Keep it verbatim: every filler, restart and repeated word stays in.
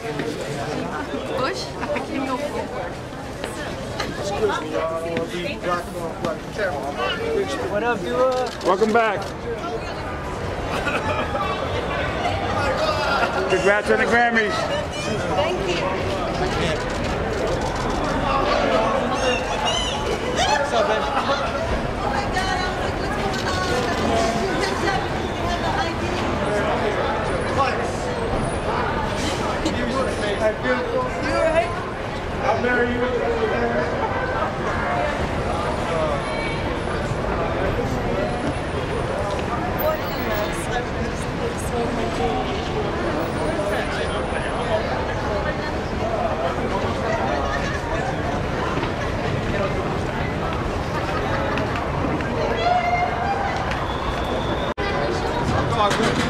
Push? I can't go forward. What up, Dua? Welcome back. Congrats on the Grammys. Thank you. What's up, baby? Hi, beautiful. You alright? I'll marry you. Come on, good.